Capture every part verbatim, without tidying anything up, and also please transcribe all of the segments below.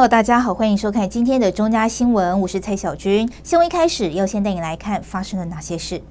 Hello， 大家好，欢迎收看今天的中嘉新闻，我是蔡小军。新闻一开始要先带你来看发生了哪些事。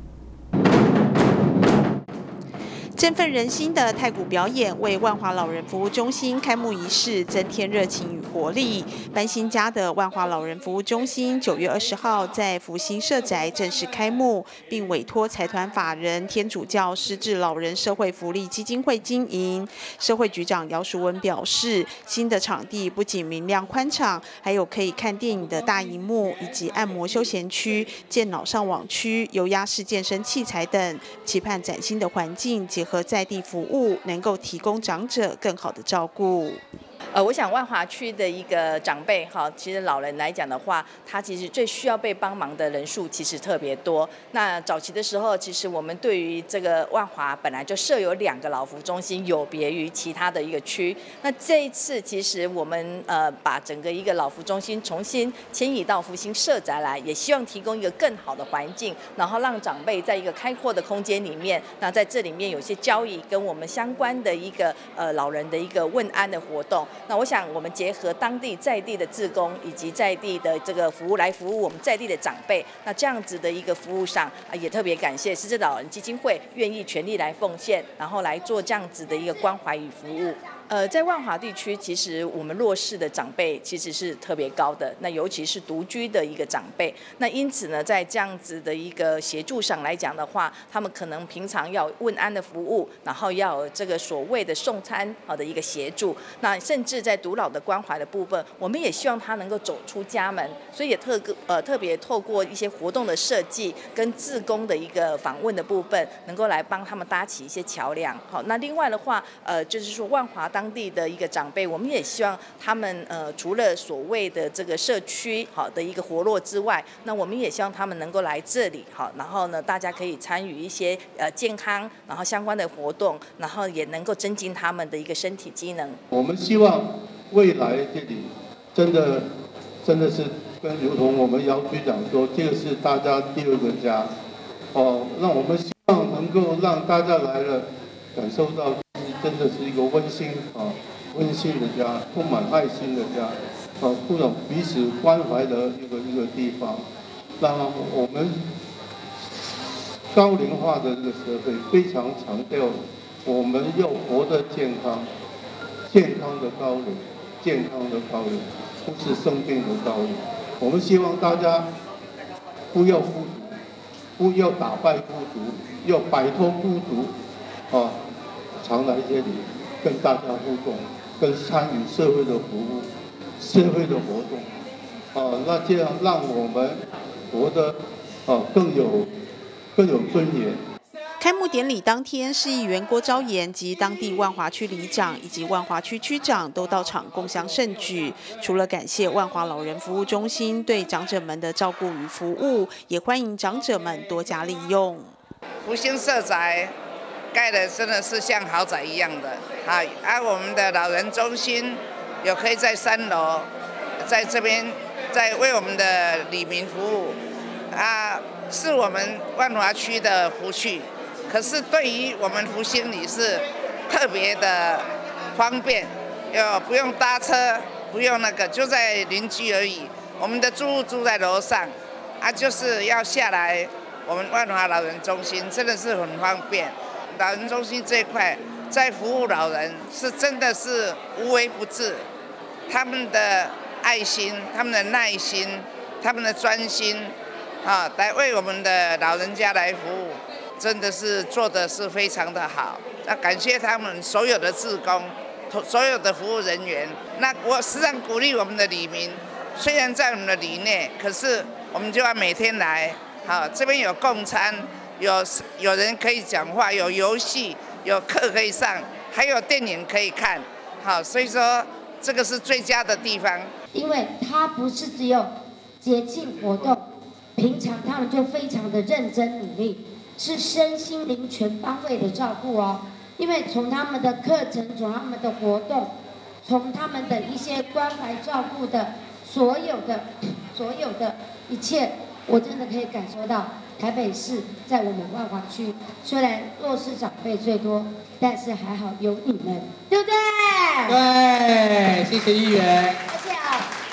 振奋人心的太鼓表演为万华老人服务中心开幕仪式增添热情与活力。搬新家的万华老人服务中心九月二十号在福兴社宅正式开幕，并委托财团法人天主教失智老人社会福利基金会经营。社会局长姚淑文表示，新的场地不仅明亮宽敞，还有可以看电影的大荧幕，以及按摩休闲区、健脑上网区、油压式健身器材等，期盼崭新的环境结合和在地服务，能够提供长者更好的照顾。 呃，我想万华区的一个长辈，哈，其实老人来讲的话，他其实最需要被帮忙的人数其实特别多。那早期的时候，其实我们对于这个万华本来就设有两个老福中心，有别于其他的一个区。那这一次，其实我们呃把整个一个老福中心重新迁移到福兴社宅来，也希望提供一个更好的环境，然后让长辈在一个开阔的空间里面，那在这里面有些交易跟我们相关的一个呃老人的一个问安的活动。那我想，我们结合当地在地的志工以及在地的这个服务来服务我们在地的长辈，那这样子的一个服务上，啊，也特别感谢失智老人基金会愿意全力来奉献，然后来做这样子的一个关怀与服务。呃，在万华地区，其实我们弱势的长辈其实是特别高的，那尤其是独居的一个长辈。那因此呢，在这样子的一个协助上来讲的话，他们可能平常要问安的服务，然后要有这个所谓的送餐好的一个协助。那甚至在独老的关怀的部分，我们也希望他能够走出家门，所以也特呃特别透过一些活动的设计跟志工的一个访问的部分，能够来帮他们搭起一些桥梁。好，那另外的话，呃，就是说万华当地的一个长辈，我们也希望他们呃除了所谓的这个社区好的一个活络之外，那我们也希望他们能够来这里好，然后呢，大家可以参与一些呃健康然后相关的活动，然后也能够增进他们的一个身体机能。 我们希望未来这里真的真的是跟如同我们姚局长说，这个是大家第二个家哦，那我们希望能够让大家来了感受到真的是一个温馨啊温馨的家，充满爱心的家啊，这种彼此关怀的一个一个地方。那我们高龄化的这个社会非常强调我们要活得健康，健康的高龄，健康的高龄，不是生病的高龄。我们希望大家不要孤独，不要打败孤独，要摆脱孤独啊，常来这里跟大家互动，跟参与社会的服务、社会的活动啊，那这样让我们活得啊更有更有尊严。 开幕典礼当天，市议员郭昭言及当地万华区里长以及万华区区长都到场共襄盛举。除了感谢万华老人服务中心对长者们的照顾与服务，也欢迎长者们多加利用。 福兴社宅盖的真的是像豪宅一样的啊！而我们的老人中心有可以在三楼，在这边在为我们的里民服务啊，是我们万华区的福气。可是对于我们福兴里是特别的方便，要不用搭车，不用那个，就在邻居而已。我们的住户住在楼上，啊，就是要下来我们万华老人中心，真的是很方便。老人中心这一块，在服务老人是真的是无微不至，他们的爱心、他们的耐心、他们的专心，啊，来为我们的老人家来服务。真的是做的是非常的好，那感谢他们所有的志工，所有的服务人员。那我时常鼓励我们的里民，虽然在我们的里内，可是我们就要每天来。好，这边有共餐，有有人可以讲话，有游戏，有课可以上，还有电影可以看。好，所以说这个是最佳的地方。 因为它不是只有节庆活动，平常他们就非常的认真努力。是身心灵全方位的照顾哦，因为从他们的课程，从他们的活动，从他们的一些关怀照顾的所有的所有的一切，我真的可以感受到台北市在我们万华区，虽然弱势长辈最多，但是还好有你们，对不对？ 对，谢谢议员。 谢谢啊。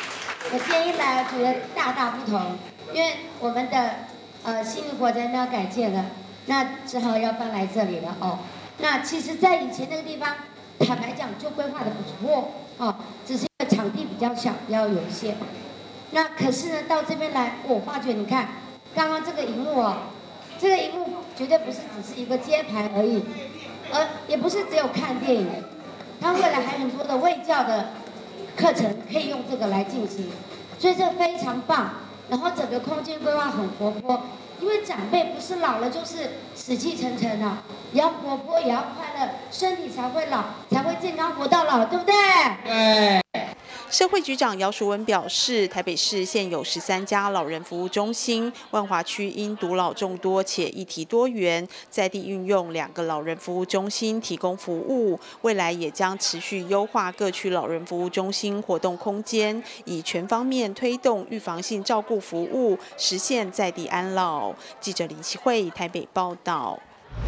我今天一来，觉得大大不同，因为我们的呃新的火灾要改建了，那只好要搬来这里了哦。那其实，在以前那个地方，坦白讲就规划的不错哦，只是因为场地比较小，比较有限。那可是呢，到这边来，我发觉你看，刚刚这个荧幕哦，这个荧幕绝对不是只是一个接盘而已，而也不是只有看电影，它未来还有很多的卫教的课程可以用这个来进行，所以这非常棒。然后整个空间规划很活泼，因为长辈不是老了就是死气沉沉的，也要活泼，也要快乐，身体才会老，才会健康活到老，对不对？ 对。社会局长姚淑文表示，台北市现有十三家老人服务中心，万华区因独老众多且议题多元，在地运用两个老人服务中心提供服务，未来也将持续优化各区老人服务中心活动空间，以全方面推动预防性照顾服务，实现在地安老。记者李启慧台北报道。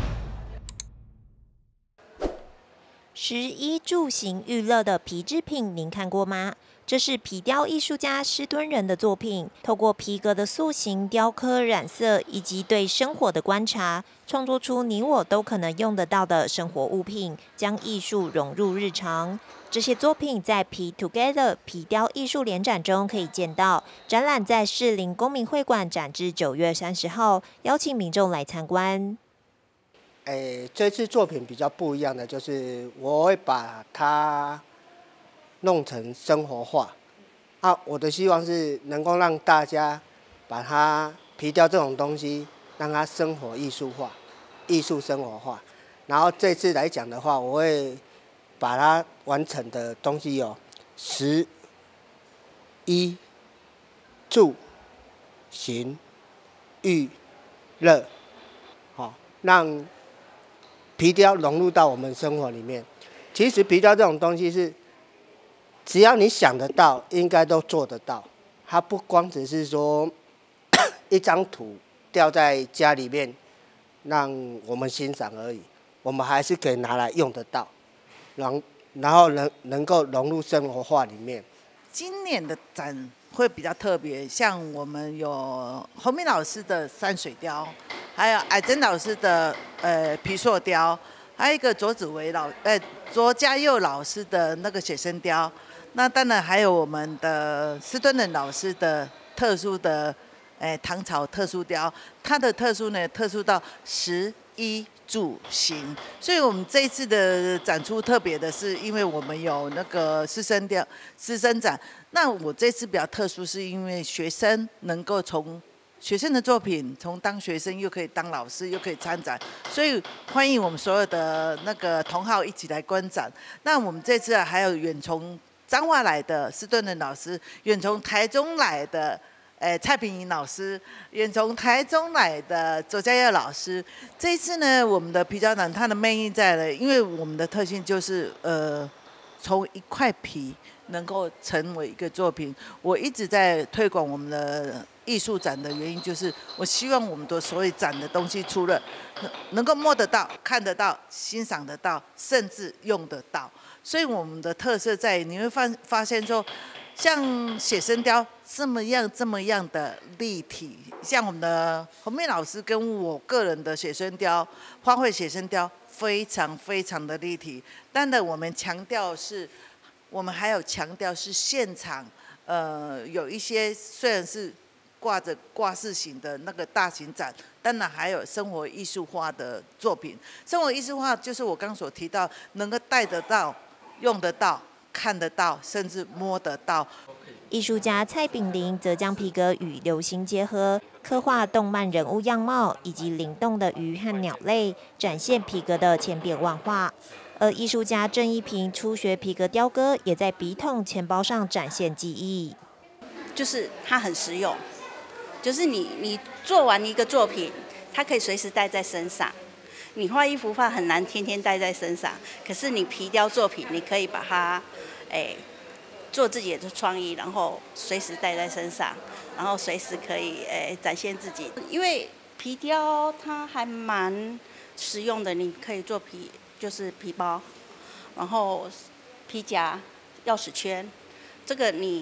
食衣住行娱乐的皮制品，您看过吗？这是皮雕艺术家施敦仁的作品，透过皮革的塑形、雕刻、染色以及对生活的观察，创作出你我都可能用得到的生活物品，将艺术融入日常。这些作品在皮 Together 皮雕艺术联展中可以见到，展览在士林公民会馆展至九月三十号，邀请民众来参观。 诶，这次作品比较不一样的就是，我会把它弄成生活化。啊，我的希望是能够让大家把它皮雕这种东西，让它生活艺术化、艺术生活化。然后这次来讲的话，我会把它完成的东西有食、衣、住、行、娱、乐，好，让皮雕融入到我们生活里面。其实皮雕这种东西是，只要你想得到，应该都做得到。它不光只是说一张图吊在家里面让我们欣赏而已，我们还是可以拿来用得到，然然后能能够融入生活化里面。 今年的展会比较特别，像我们有侯明老师的山水雕，还有矮珍老师的呃皮塑雕，还有一个卓子维老呃卓家佑老师的那个写生雕。那当然还有我们的施敦仁老师的特殊的诶唐朝特殊雕，它的特殊呢特殊到食衣住行，所以我们这一次的展出特别的是，因为我们有那个师生雕师生展。那我这次比较特殊，是因为学生能够从学生的作品，从当学生又可以当老师，又可以参展，所以欢迎我们所有的那个同好一起来观展。那我们这次还有远从彰化来的施敦仁老师，远从台中来的。呃，蔡平莹老师，远从台中来的周家佑老师。这一次呢，我们的皮雕展它的魅力在了，因为我们的特性就是呃，从一块皮能够成为一个作品。我一直在推广我们的艺术展的原因，就是我希望我们的所有展的东西，除了能够摸得到、看得到、欣赏得到，甚至用得到。所以我们的特色在于，你会发发现说。像写生雕这么样这么样的立体，像我们的洪明老师跟我个人的写生雕、花卉写生雕非常非常的立体。当然，我们强调是，我们还有强调是现场，呃，有一些虽然是挂着挂饰型的那个大型展，当然还有生活艺术化的作品。生活艺术化就是我刚所提到，能够带得到、用得到。看得到，甚至摸得到。 艺术家蔡炳林则将皮革与流行结合，刻画动漫人物样貌以及灵动的鱼和鸟类，展现皮革的千变万化。而艺术家郑一平初学皮革雕刻，也在笔筒、钱包上展现技艺。 就是它很实用，就是你你做完一个作品，它可以随时带在身上。你画一幅画很难天天带在身上，可是你皮雕作品，你可以把它，哎，做自己的创意，然后随时带在身上，然后随时可以哎展现自己。因为皮雕它还蛮实用的，你可以做皮，就是皮包，然后皮夹、钥匙圈，这个你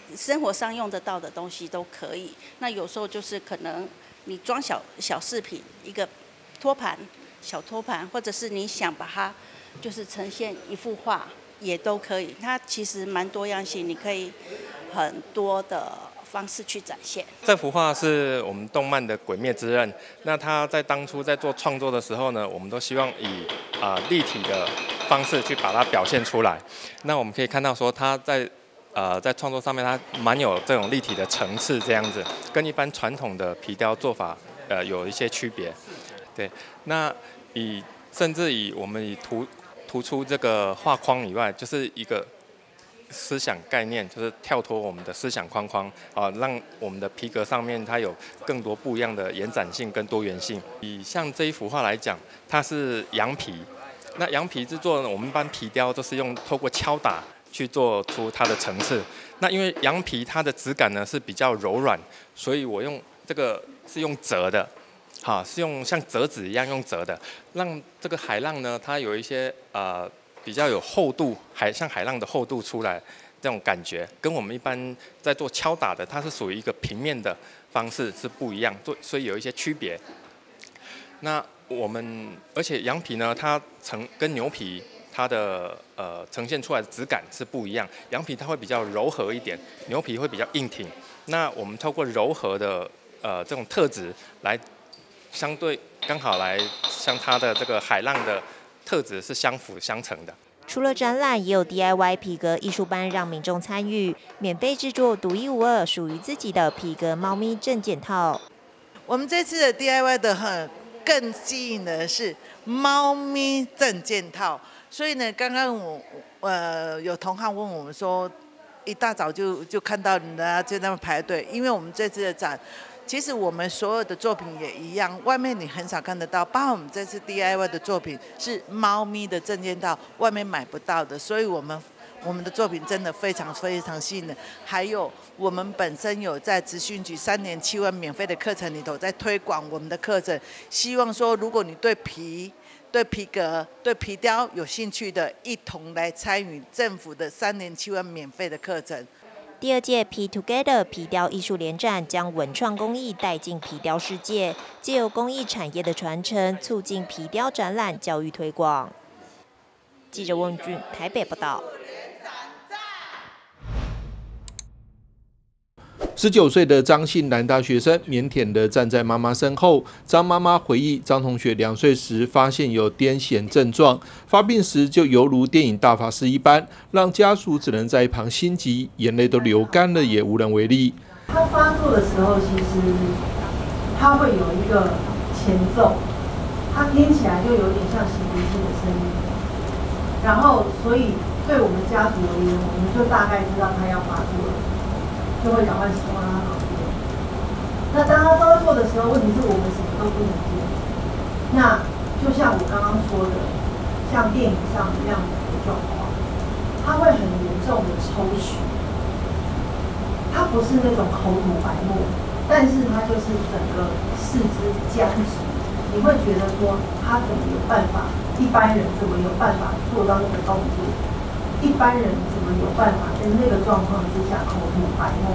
生活上用得到的东西都可以。那有时候就是可能你装小小饰品，一个托盘、小托盘，或者是你想把它就是呈现一幅画，也都可以。它其实蛮多样性，你可以很多的方式去展现。 这幅画是我们动漫的《鬼灭之刃》，那他在当初在做创作的时候呢，我们都希望以啊、呃、立体的方式去把它表现出来。那我们可以看到说他在呃在创作上面，它蛮有这种立体的层次，这样子跟一般传统的皮雕做法呃有一些区别。对，那以甚至以我们以突突出这个画框以外，就是一个思想概念，就是跳脱我们的思想框框啊，让我们的皮革上面它有更多不一样的延展性跟多元性。以像这一幅画来讲，它是羊皮，那羊皮制作呢，我们一般皮雕都是用透过敲打去做出它的层次。那因为羊皮它的质感呢是比较柔软，所以我用这个是用折的。好，是用像折纸一样用折的，让这个海浪呢，它有一些呃比较有厚度，海像海浪的厚度出来，这种感觉跟我们一般在做敲打的，它是属于一个平面的方式是不一样，做所以有一些区别。那我们而且羊皮呢，它呈跟牛皮它的呃呈现出来的质感是不一样，羊皮它会比较柔和一点，牛皮会比较硬挺。那我们透过柔和的呃这种特质来。相对刚好来像它的这个海浪的特质是相辅相成的。 除了展览，也有 D I Y 皮革艺术班让民众参与，免费制作独一无二、属于自己的皮革猫咪证件套。 我们这次的 D I Y 的很更吸引的是猫咪证件套，所以呢，刚刚我呃有同行问我们说，一大早就就看到人家就在那排队，因为我们这次的展。其实我们所有的作品也一样，外面你很少看得到。包括我们这次 D I Y 的作品是猫咪的证件套，外面买不到的，所以我们我们的作品真的非常非常吸引人。还有我们本身有在职训局三年七万免费的课程里头在推广我们的课程，希望说如果你对皮、对皮革、对皮雕有兴趣的，一同来参与政府的三年七万免费的课程。 第二届 P Together 皮雕艺术联展将文创工艺带进皮雕世界，借由工艺产业的传承，促进皮雕展览教育推广。记者翁俊台北报道。 十九岁的张姓男大学生腼腆地站在妈妈身后。张妈妈回忆，张同学两岁时发现有癫痫症状，发病时就犹如电影大法师一般，让家属只能在一旁心急，眼泪都流干了，也无能为力。 他发作的时候，其实他会有一个前奏，他听起来就有点像擤鼻涕的声音，然后所以对我们家属而言，我们就大概知道他要发作了。就会赶快送到他旁边。那当他发作的时候，问题是我们什么都不能做。那就像我刚刚说的，像电影上那样子的状况，他会很严重的抽搐，他不是那种口吐白沫，但是他就是整个四肢僵直。你会觉得说，他怎么有办法？一般人怎么有办法做到那个动作？一般人怎么有办法在那个状况之下口吐白沫？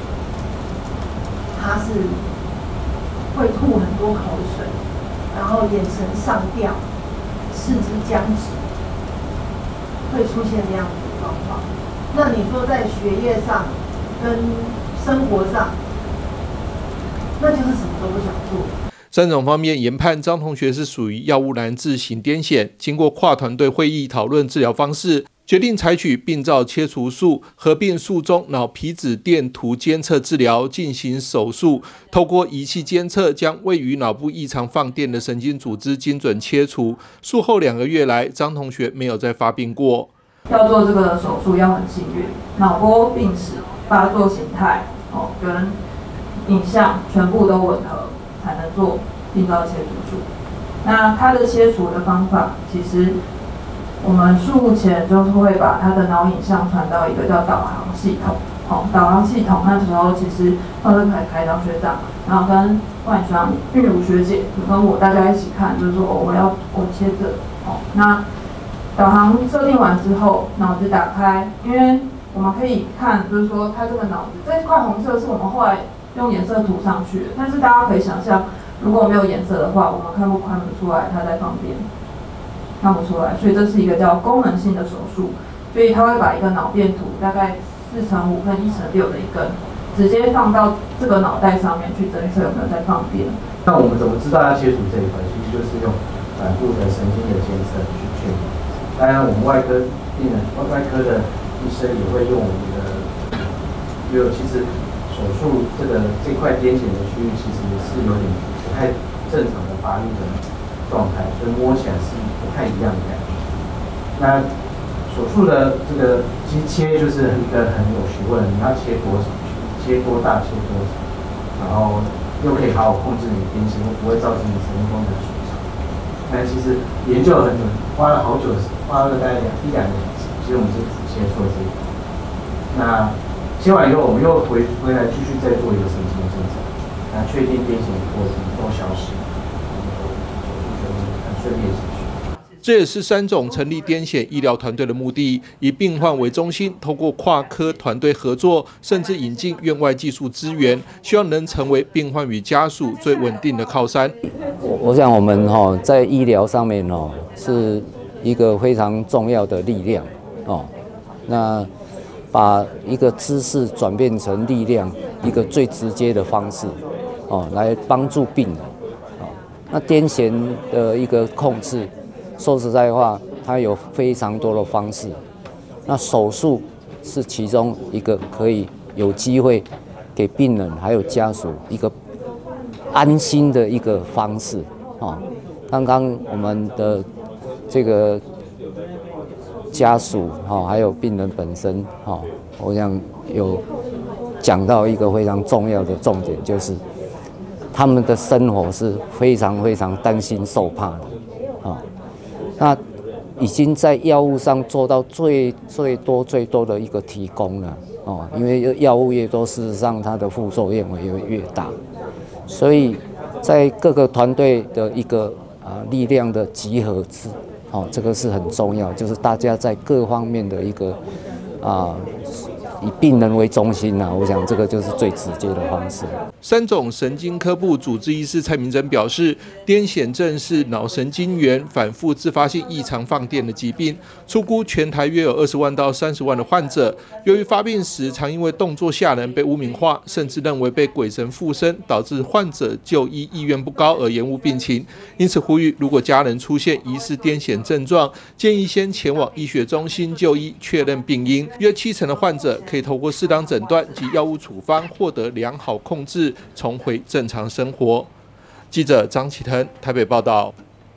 他是会吐很多口水，然后眼神上吊，四肢僵直，会出现这样子的状况。那你说在学业上跟生活上，那就是什么都不想做。 三种方面研判，张同学是属于药物难治型癫痫。经过跨团队会议讨论治疗方式，决定采取病灶切除术合并术中脑皮质电图监测治疗进行手术，透过仪器监测，将位于脑部异常放电的神经组织精准切除。术后两个月来，张同学没有再发病过。 要做这个手术要很幸运，脑波、病史、发作形态哦跟影像全部都吻合，才能做病灶切除术。那它的切除的方法，其实我们术后前就是会把它的脑影像传到一个叫导航系统。哦，导航系统那时候其实放在凯凯当学长，然后跟万双韵如学姐跟我大家一起看，就是说哦我要我切这哦那。导航设定完之后，脑子打开，因为我们可以看，就是说它这个脑子这块红色是我们后来用颜色涂上去的，但是大家可以想象，如果没有颜色的话，我们看不看不出来它在放电，看不出来，所以这是一个叫功能性的手术，所以它会把一个脑电图大概四乘五跟一乘六的一根，直接放到这个脑袋上面去侦测有没有在放电。 那我们怎么知道要切除这一块？其实就是用反复的神经的监测去确定。当然，我们外科病人、外科的医生也会用我们的，因为其实手术这个这块癫痫的区域其实是有点不太正常的发育的状态，所以摸起来是不太一样的感觉。那手术的这个其实切就是一个很有学问，你要切多少，切多大，切多少，然后又可以好好控制你的癫痫，又不会造成你神经功能损伤。那其实研究了很久，花了好久，花了大概两一两个小时，其实我们是只切出了这一块。那切完以后，我们又回回来继续再做一个神经的检查，那确定癫痫的过程都消失，手术就很顺利的结束。 这也是三种成立癫痫医疗团队的目的，以病患为中心，透过跨科团队合作，甚至引进院外技术资源，希望能成为病患与家属最稳定的靠山。 我我想我们哈在医疗上面哦是一个非常重要的力量哦，那把一个知识转变成力量，一个最直接的方式哦，来帮助病人。哦，那癫痫的一个控制。说实在话，它有非常多的方式，那手术是其中一个可以有机会给病人还有家属一个安心的一个方式啊。刚刚我们的这个家属哈，还有病人本身哈，我想有讲到一个非常重要的重点，就是他们的生活是非常非常担心受怕的啊。那已经在药物上做到最最多最多的一个提供了哦，因为药物越多，事实上它的副作用也会越大，所以在各个团队的一个啊力量的集合之，哦，这个是很重要，就是大家在各方面的一个啊。以病人为中心啊，我想这个就是最直接的方式。 三种神经科部主治医师蔡明珍表示，癫痫症是脑神经元反复自发性异常放电的疾病，初估全台约有二十万到三十万的患者。由于发病时常因为动作吓人被污名化，甚至认为被鬼神附身，导致患者就医意愿不高而延误病情。因此呼吁，如果家人出现疑似癫痫症状，建议先前往医学中心就医确认病因。约七成的患者可以透过适当诊断及药物处方获得良好控制，重回正常生活。记者张启腾台北报道。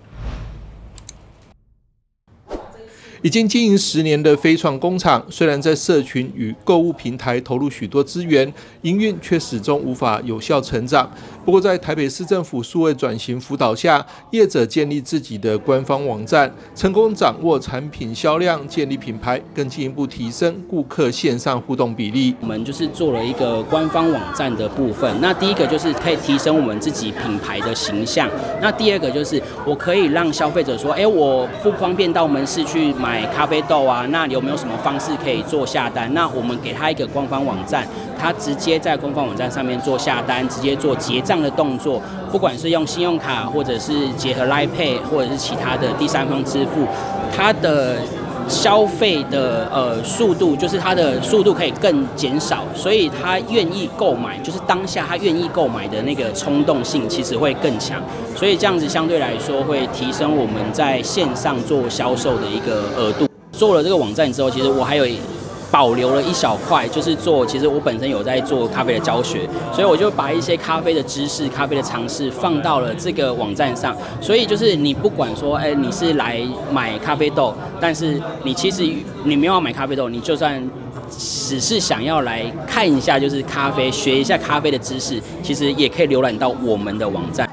已经经营十年的飞创工厂，虽然在社群与购物平台投入许多资源，营运却始终无法有效成长。不过，在台北市政府数位转型辅导下，业者建立自己的官方网站，成功掌握产品销量，建立品牌，更进一步提升顾客线上互动比例。 我们就是做了一个官方网站的部分。那第一个就是可以提升我们自己品牌的形象。那第二个就是我可以让消费者说，哎，我不方便到门市去买。买咖啡豆啊，那有没有什么方式可以做下单？那我们给他一个官方网站，他直接在官方网站上面做下单，直接做结账的动作，不管是用信用卡，或者是结合 Line Pay， 或者是其他的第三方支付，他的消费的呃速度，就是它的速度可以更减少，所以他愿意购买，就是当下他愿意购买的那个冲动性其实会更强，所以这样子相对来说会提升我们在线上做销售的一个额度。做了这个网站之后，其实我还有保留了一小块，就是做，其实我本身有在做咖啡的教学，所以我就把一些咖啡的知识、咖啡的常识放到了这个网站上。所以就是你不管说，哎，你是来买咖啡豆，但是你其实你没有要买咖啡豆，你就算只是想要来看一下，就是咖啡，学一下咖啡的知识，其实也可以浏览到我们的网站。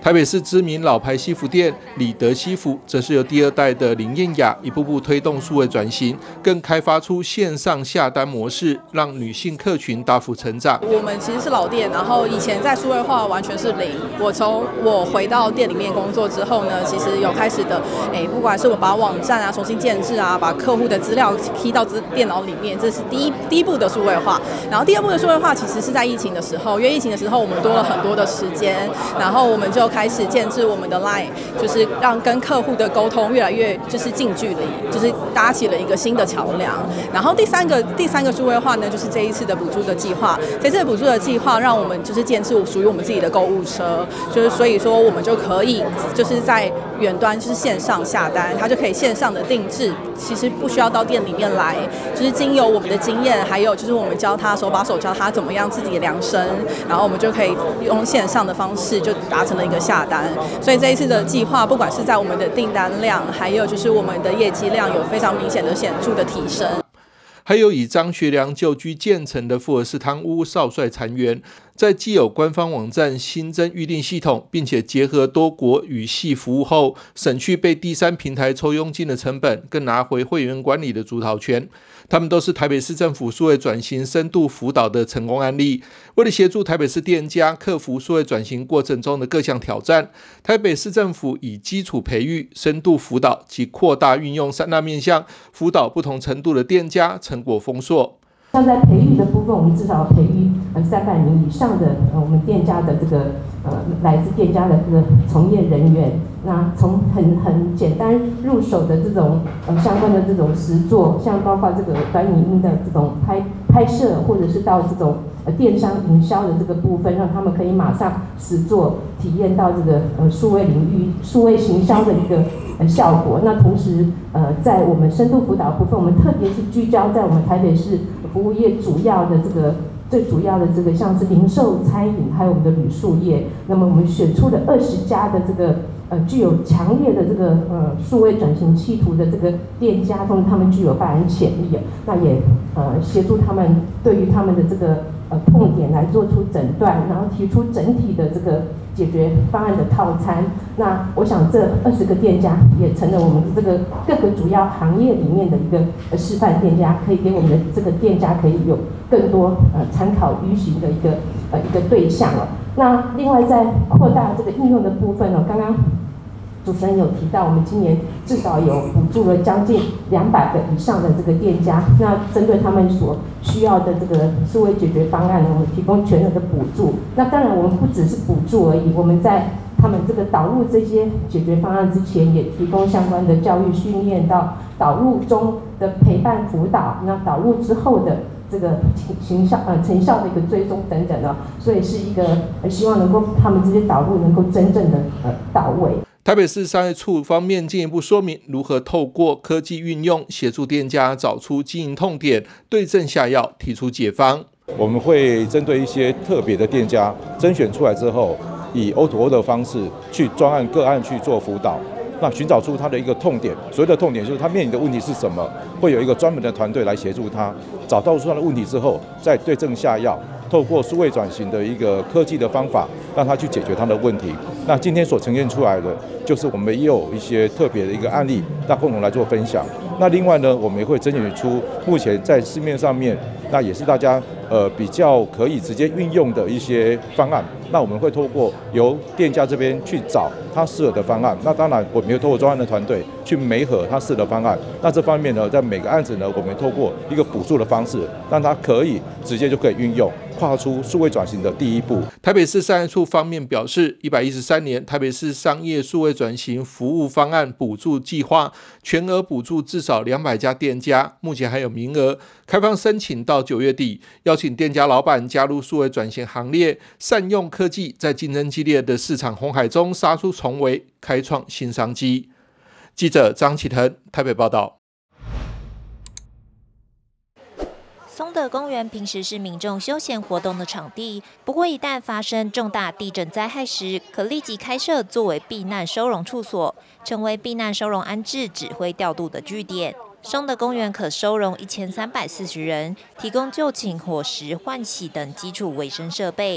台北市知名老牌西服店李德西服，则是由第二代的林燕雅一步步推动数位转型，更开发出线上下单模式，让女性客群大幅成长。 我们其实是老店，然后以前在数位化完全是零。我从我回到店里面工作之后呢，其实有开始的，哎，不管是我把网站啊重新建制啊，把客户的资料 key 到资电脑里面，这是第一第一步的数位化。然后第二步的数位化，其实是在疫情的时候，因为疫情的时候我们多了很多的时间，然后我们就开始建制我们的 Line， 就是让跟客户的沟通越来越就是近距离，就是搭起了一个新的桥梁。然后第三个第三个数位化呢，就是这一次的补助的计划。这次的补助的计划让我们就是建制属于我们自己的购物车，就是所以说我们就可以就是在远端就是线上下单，它就可以线上的定制，其实不需要到店里面来，就是经由我们的经验，还有就是我们教他手把手教他怎么样自己量身，然后我们就可以用线上的方式就达成了一个下单。所以这一次的计划，不管是在我们的订单量，还有就是我们的业绩量，有非常明显的显著的提升。 还有以张学良旧居建成的复合式汤屋少帅残园，在既有官方网站新增预订系统，并且结合多国语系服务后，省去被第三平台抽佣金的成本，更拿回会员管理的主导权。他们都是台北市政府数位转型深度辅导的成功案例。为了协助台北市店家克服数位转型过程中的各项挑战，台北市政府以基础培育、深度辅导及扩大运用三大面向，辅导不同程度的店家，成果丰硕。 像在培育的部分，我们至少培育呃三百名以上的呃我们店家的这个呃来自店家的这个从业人员。那从很很简单入手的这种呃相关的这种实作，像包括这个短影音的这种拍拍摄，或者是到这种呃电商营销的这个部分，让他们可以马上实作体验到这个呃数位领域数位行销的一个呃效果。那同时呃在我们深度辅导部分，我们特别是聚焦在我们台北市服务业主要的这个最主要的这个像是零售、餐饮，还有我们的旅宿业。那么我们选出了二十家的这个呃具有强烈的这个呃数位转型企图的这个店家，中他们具有发展潜力，那也呃协助他们对于他们的这个呃痛点来做出诊断，然后提出整体的这个解决方案的套餐。那我想这二十个店家也成了我们这个各个主要行业里面的一个呃示范店家，可以给我们的这个店家可以有更多呃参考依循的一个呃一个对象了。那另外在扩大这个应用的部分呢，刚刚主持人有提到，我们今年至少有补助了将近两百个以上的这个店家，那针对他们所需要的这个数位解决方案，我们提供全额的补助。那当然，我们不只是补助而已，我们在他们这个导入这些解决方案之前，也提供相关的教育训练到导入中的陪伴辅导，那导入之后的这个行效呃成效的一个追踪等等呢，所以是一个呃希望能够他们这些导入能够真正的呃到位。 台北市商业处方面进一步说明如何透过科技运用协助店家找出经营痛点，对症下药，提出解方。 我们会针对一些特别的店家甄选出来之后，以 O to O 的方式去专案个案去做辅导，那寻找出他的一个痛点。所谓的痛点就是他面临的问题是什么，会有一个专门的团队来协助他找到出他的问题之后，再对症下药，透过数位转型的一个科技的方法，让他去解决他的问题。那今天所呈现出来的，就是我们也有一些特别的一个案例，那共同来做分享。那另外呢，我们也会甄选出目前在市面上面，那也是大家呃比较可以直接运用的一些方案。那我们会透过由店家这边去找他适合的方案。那当然，我们也透过专案的团队去媒合他适合的方案。那这方面呢，在每个案子呢，我们透过一个补助的方式，让他可以直接就可以运用，跨出数位转型的第一步。 台北市商业处方面表示，一百一十三年台北市商业数位转型服务方案补助计划全额补助至少两百家店家，目前还有名额，开放申请到九月底，邀请店家老板加入数位转型行列，善用科技，在竞争激烈的市场红海中杀出重围，开创新商机。记者张启腾台北报道。 松德公园平时是民众休闲活动的场地，不过一旦发生重大地震灾害时，可立即开设作为避难收容处所，成为避难收容安置指挥调度的据点。松德公园可收容一千三百四十人，提供就寝、伙食、换洗等基础卫生设备。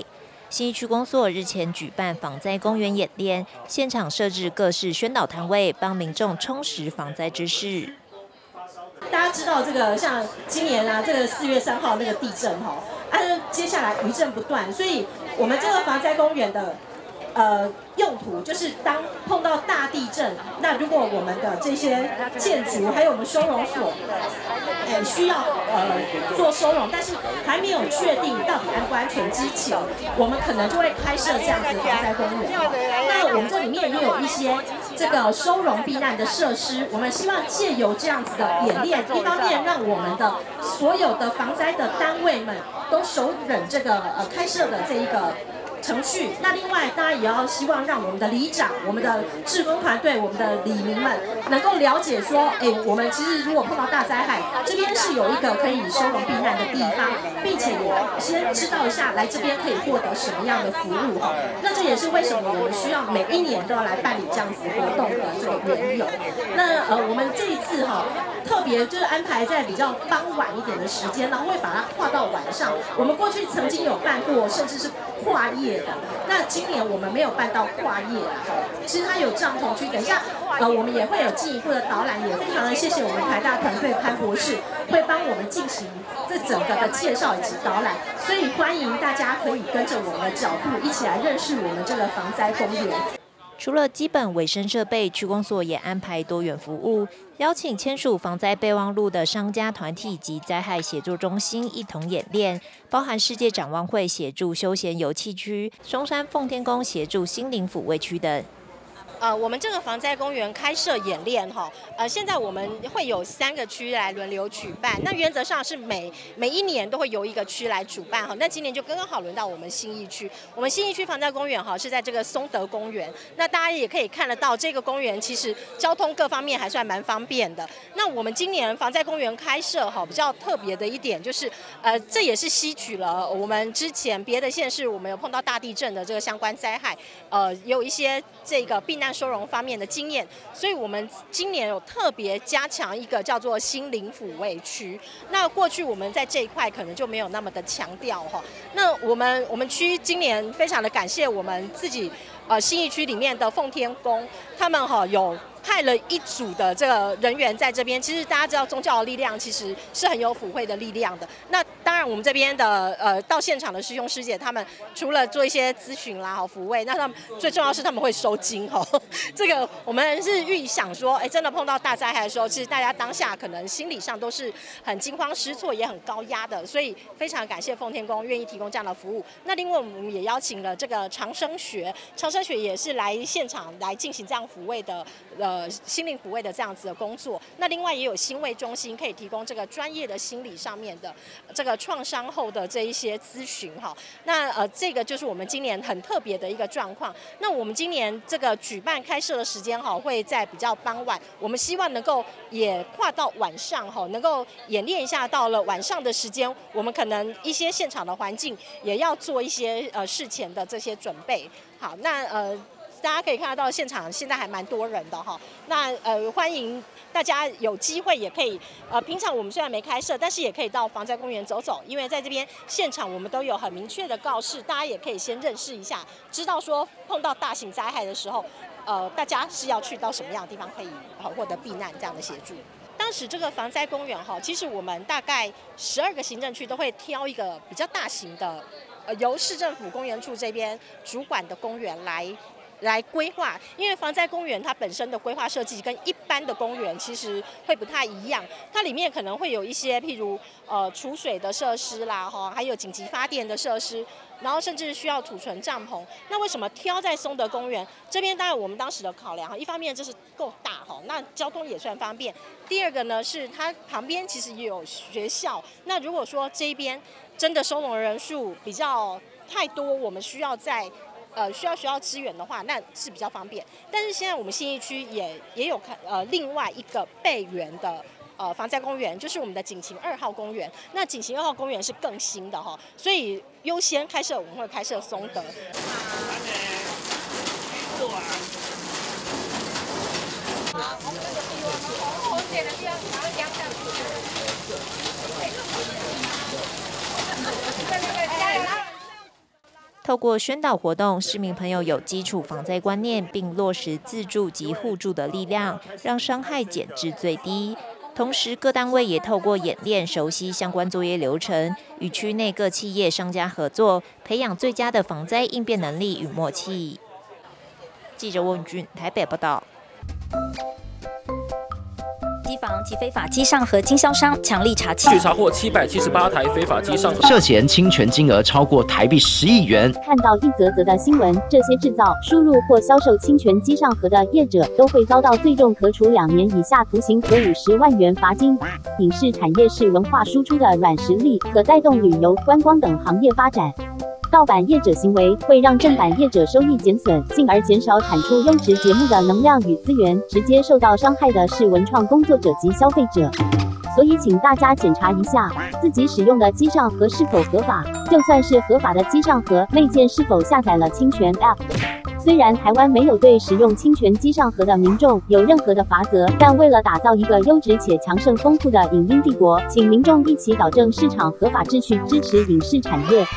信义区公所日前举办防灾公园演练，现场设置各式宣导摊位，帮民众充实防灾知识。 大家知道这个，像今年啊，这个四月三号那个地震哈，啊，接下来余震不断，所以我们这个防灾公园的。呃，用途就是当碰到大地震，那如果我们的这些建筑还有我们收容所，呃，需要呃做收容，但是还没有确定到底安不安全之前，我们可能就会开设这样子的防灾公园。那我们这里面也有一些这个收容避难的设施，我们希望借由这样子的演练，一方面让我们的所有的防灾的单位们都手忍这个呃开设的这一个。程序，那另外当然也要希望让我们的里长、我们的志工团队、我们的里民们能够了解说，哎，我们其实如果碰到大灾害，这边是有一个可以收容避难的地方，并且也先知道一下来这边可以获得什么样的服务哈。那这也是为什么我们需要每一年都要来办理这样子活动的这个缘由。那呃，我们这一次哈，特别就是安排在比较傍晚一点的时间，然后会把它跨到晚上。我们过去曾经有办过，甚至是跨夜。那今年我们没有办到跨夜啦，其实它有帐篷区。等一下，呃，我们也会有进一步的导览，也非常的谢谢我们台大团队潘博士会帮我们进行这整个的介绍以及导览，所以欢迎大家可以跟着我们的脚步一起来认识我们这个防灾公园。 除了基本卫生设备，区公所也安排多元服务，邀请签署防灾备忘录的商家团体及灾害协作中心一同演练，包含世界展望会协助休闲游憩区、松山奉天宫协助心灵抚慰区等。 呃，我们这个防灾公园开设演练哈，呃，现在我们会有三个区来轮流举办，那原则上是每每一年都会由一个区来主办哈，那今年就刚刚好轮到我们信义区，我们信义区防灾公园哈是在这个松德公园，那大家也可以看得到这个公园其实交通各方面还算蛮方便的。那我们今年防灾公园开设哈比较特别的一点就是，呃，这也是吸取了我们之前别的县市我们有碰到大地震的这个相关灾害，呃，也有一些这个避难收容方面的经验，所以我们今年有特别加强一个叫做心灵抚慰区。那过去我们在这一块可能就没有那么的强调哈。那我们我们区今年非常的感谢我们自己呃信义区里面的奉天宫，他们哈有派了一组的这个人员在这边。其实大家知道宗教的力量其实是很有抚慰的力量的。那当然我们这边的呃到现场的师兄师姐，他们除了做一些咨询啦、好抚慰，那他们最重要是他们会收金哈。这个我们是预想说，哎，真的碰到大灾害的时候，其实大家当下可能心理上都是很惊慌失措，也很高压的，所以非常感谢奉天宫愿意提供这样的服务。那另外我们也邀请了这个长生学，长生学也是来现场来进行这样抚慰的呃心灵抚慰的这样子的工作。那另外也有心卫中心可以提供这个专业的心理上面的这个创伤后的这一些咨询哈。那呃这个就是我们今年很特别的一个状况。那我们今年这个举办开设的时间哈会在比较傍晚，我们希望能够也跨到晚上哈，能够演练一下，到了晚上的时间，我们可能一些现场的环境也要做一些呃事前的这些准备。好，那呃。大家可以看得到现场现在还蛮多人的哈，那呃欢迎大家有机会也可以呃平常我们虽然没开设，但是也可以到防灾公园走走，因为在这边现场我们都有很明确的告示，大家也可以先认识一下，知道说碰到大型灾害的时候，呃大家是要去到什么样的地方可以呃获得避难这样的协助。当时这个防灾公园哈，其实我们大概十二个行政区都会挑一个比较大型的，呃由市政府公园处这边主管的公园来。来规划，因为防灾公园它本身的规划设计跟一般的公园其实会不太一样，它里面可能会有一些譬如呃储水的设施啦，哈，还有紧急发电的设施，然后甚至需要储存帐篷。那为什么挑在松德公园这边？当然我们当时的考量，一方面就是够大哈，那交通也算方便；第二个呢是它旁边其实也有学校，那如果说这边真的收容人数比较太多，我们需要在呃，需要学校支援的话，那是比较方便。但是现在我们信义区也也有看呃另外一个备援的呃防灾公园，就是我们的景晴二号公园。那景晴二号公园是更新的哈，所以优先开设我们会开设松德。 透过宣导活动，市民朋友有基础防灾观念，并落实自助及互助的力量，让伤害减至最低。同时，各单位也透过演练熟悉相关作业流程，与区内各企业商家合作，培养最佳的防灾应变能力与默契。记者温俊台北报道。 机房及非法机上盒经销商强力查缉， 据查获七百七十八台非法机上盒， 涉嫌侵权金额超过台币十亿元。 看到一则则的新闻，这些制造、输入或销售侵权机上盒的业者都会遭到最重可处两年以下徒刑和五十万元罚金。影视产业是文化输出的软实力，可带动旅游、观光等行业发展。盗版业者行为会让正版业者收益减损，进而减少产出优质节目的能量与资源，直接受到伤害的是文创工作者及消费者。所以请大家检查一下自己使用的机上盒是否合法，就算是合法的机上盒，内建是否下载了侵权 App。虽然台湾没有对使用侵权机上盒的民众有任何的罚则，但为了打造一个优质且强盛丰富的影音帝国，请民众一起导正市场合法秩序，支持影视产业。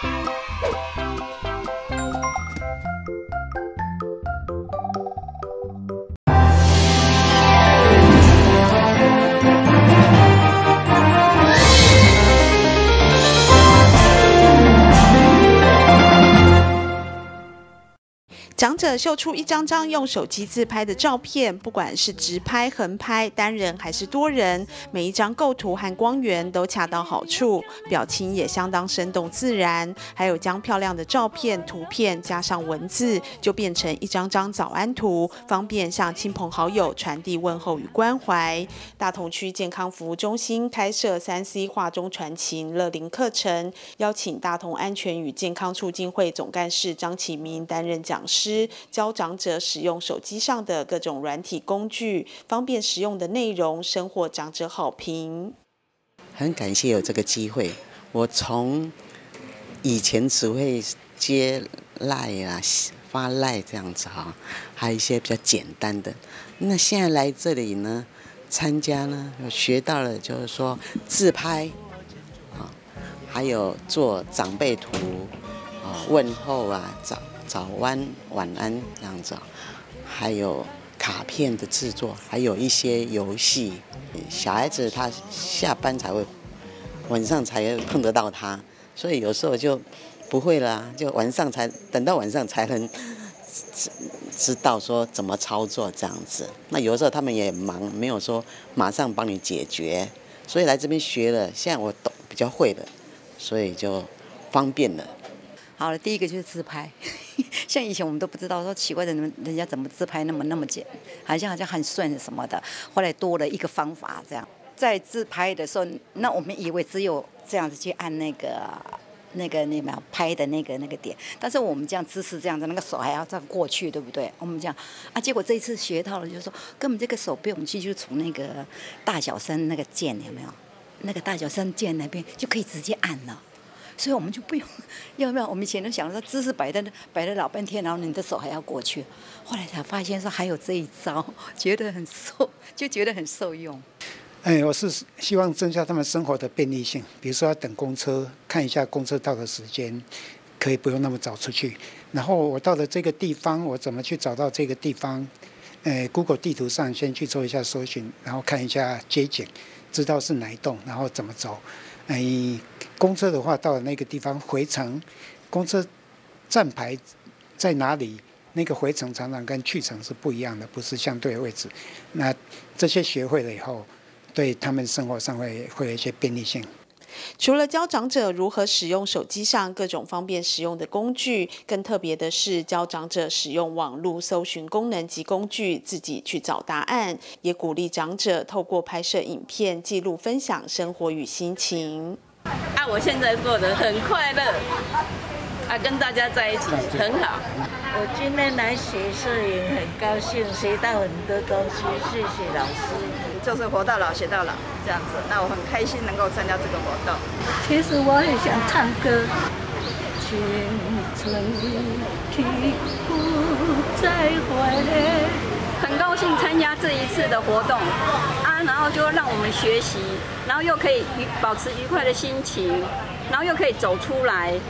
长者秀出一张张用手机自拍的照片，不管是直拍、横拍、单人还是多人，每一张构图和光源都恰到好处，表情也相当生动自然。还有将漂亮的照片、图片加上文字，就变成一张张早安图，方便向亲朋好友传递问候与关怀。大同区健康服务中心开设三 C 画中传情乐龄课程，邀请大同安全与健康促进会总干事张启明担任讲师。教长者使用手机上的各种软体工具，方便实用的内容，深获长者好评。 很感谢有这个机会，我从以前只会接赖啊、发赖这样子哈，还有一些比较简单的。那现在来这里呢，参加呢，我学到了就是说自拍啊，还有做长辈图啊、问候啊、早。早安、晚安这样子，还有卡片的制作，还有一些游戏。小孩子他下班才会，晚上才碰得到他，所以有时候就不会了，就晚上才等到晚上才能知道说怎么操作这样子。那有时候他们也忙，没有说马上帮你解决，所以来这边学了，现在我懂比较会了，所以就方便了。 好了，第一个就是自拍，像以前我们都不知道说奇怪的人人家怎么自拍那么那么简，好像好像很顺什么的，后来多了一个方法这样。在自拍的时候，那我们以为只有这样子去按那个那个那个拍的那个那个点，但是我们这样姿势这样子，那个手还要这样过去，对不对？我们这样啊，结果这一次学到了，就是说根本这个手被我们去就从那个大小声那个键有没有？那个大小声键那边就可以直接按了。所以我们就不用，要不要？我们以前都想说姿势摆在摆了老半天，然后你的手还要过去，后来才发现说还有这一招，觉得很受，就觉得很受用。 哎，我是希望增加他们生活的便利性，比如说要等公车，看一下公车到的时间，可以不用那么早出去。然后我到了这个地方，我怎么去找到这个地方？呃 ，Google 地图上先去做一下搜寻，然后看一下街景，知道是哪一栋，然后怎么走。哎，公车的话，到了那个地方回程，公车站牌在哪里？那个回程常常跟去程是不一样的，不是相对的位置。那这些学会了以后，对他们生活上会会有一些便利性。 除了教长者如何使用手机上各种方便实用的工具，更特别的是教长者使用网络搜寻功能及工具，自己去找答案，也鼓励长者透过拍摄影片记录分享生活与心情。 啊，我现在过得很快乐，啊，跟大家在一起很好。 我今天来学摄影，很高兴学到很多东西，谢谢老师。 就是活到老学到老这样子，那我很开心能够参加这个活动。 其实我很想唱歌。青春体不再回。 很高兴参加这一次的活动啊，然后就让我们学习，然后又可以保持愉快的心情，然后又可以走出来，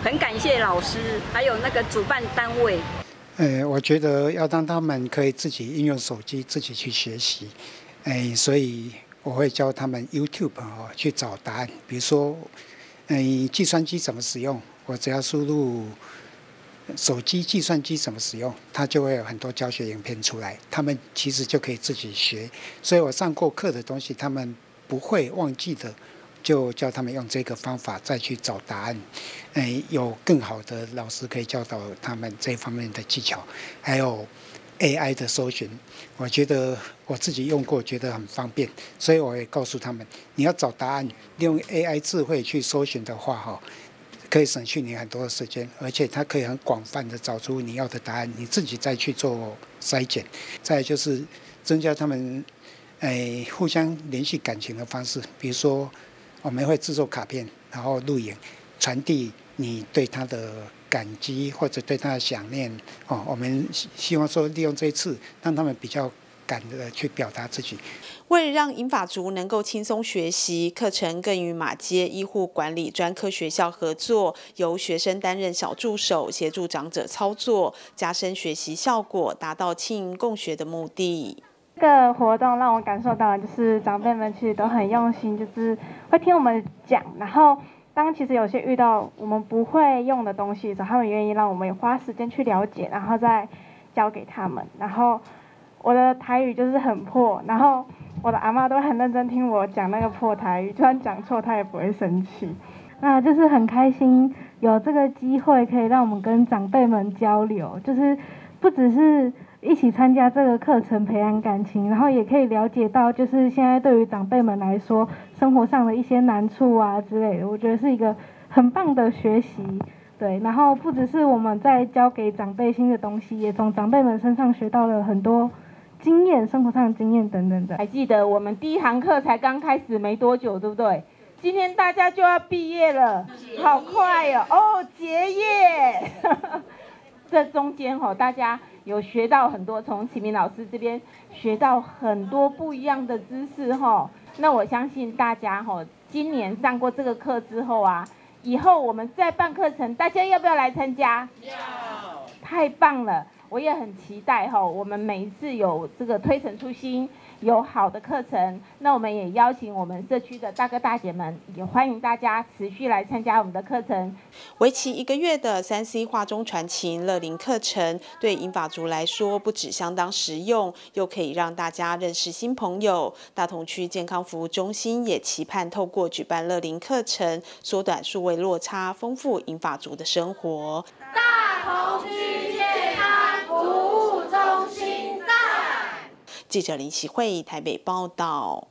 很感谢老师，还有那个主办单位。 呃，我觉得要让他们可以自己应用手机自己去学习，哎，所以我会教他们 YouTube 哦去找答案，比如说，嗯，计算机怎么使用，我只要输入手机计算机怎么使用，它就会有很多教学影片出来，他们其实就可以自己学。所以我上过课的东西，他们不会忘记的，就教他们用这个方法再去找答案。哎，有更好的老师可以教导他们这方面的技巧，还有 A I 的搜寻，我觉得我自己用过，觉得很方便，所以我也告诉他们，你要找答案，利用 A I 智慧去搜寻的话，哈。可以省去你很多的时间，而且它可以很广泛的找出你要的答案，你自己再去做筛检。再来就是增加他们诶互相联系感情的方式，比如说我们会制作卡片，然后录影，传递你对他的感激或者对他的想念哦。我们希望说利用这一次，让他们比较敢的去表达自己。 为了让银发族能够轻松学习，课程更与马偕医护管理专科学校合作，由学生担任小助手，协助长者操作，加深学习效果，达到轻盈共学的目的。 这个活动让我感受到，就是长辈们其实都很用心，就是会听我们讲，然后当其实有些遇到我们不会用的东西的时候，他们愿意让我们花时间去了解，然后再教给他们。然后我的台语就是很破，然后我的阿嬷都很认真听我讲那个破台语，就算讲错她也不会生气。那就是很开心有这个机会可以让我们跟长辈们交流，就是不只是一起参加这个课程培养感情，然后也可以了解到就是现在对于长辈们来说生活上的一些难处啊之类的，我觉得是一个很棒的学习。对，然后不只是我们在教给长辈新的东西，也从长辈们身上学到了很多经验，生活上的经验等等的。 还记得我们第一堂课才刚开始没多久，对不对？今天大家就要毕业了，好快哦！哦，结业。这中间哦，大家有学到很多，从启明老师这边学到很多不一样的知识哈。那我相信大家哈，今年上过这个课之后啊，以后我们再办课程，大家要不要来参加？要。太棒了！我也很期待哈，我们每一次有这个推陈出新，有好的课程，那我们也邀请我们社区的大哥大姐们，也欢迎大家持续来参加我们的课程。 为期一个月的三 C 画中传情乐龄课程，对银发族来说不只相当实用，又可以让大家认识新朋友。大同区健康服务中心也期盼透过举办乐龄课程，缩短数位落差，丰富银发族的生活。 大同区健康服务中心在。 记者林喜慧台北报道。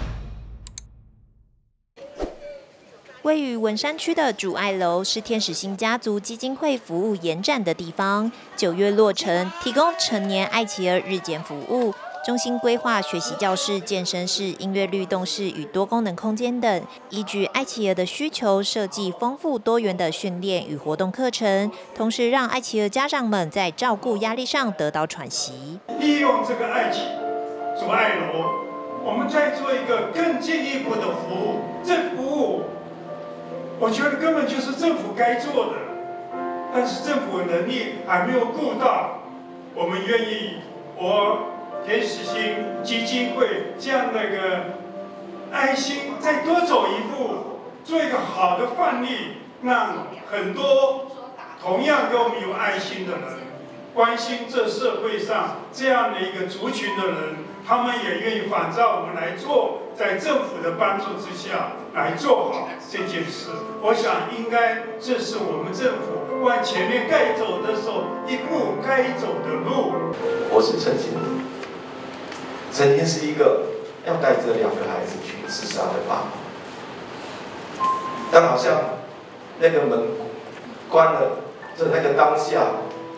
位于文山区的主爱楼是天使星家族基金会服务延展的地方，九月落成，提供成年爱企儿日间服务。中心规划学习教室、健身室、音乐律动室与多功能空间等，依据爱企儿的需求设计丰富多元的训练与活动课程，同时让爱企儿家长们在照顾压力上得到喘息。 利用这个爱企主爱楼，我们再做一个更进一步的服务。这服务，我觉得根本就是政府该做的，但是政府能力还没有顾到。我们愿意，我。天使星基金会这样的一个爱心，再多走一步，做一个好的范例，让很多同样跟我们有爱心的人，关心这社会上这样的一个族群的人，他们也愿意仿照我们来做，在政府的帮助之下来做好这件事。我想，应该这是我们政府往前面该走的时候一步该走的路。 我是陈经理。曾经是一个要带着两个孩子去自杀的爸爸，但好像那个门关了的那个当下，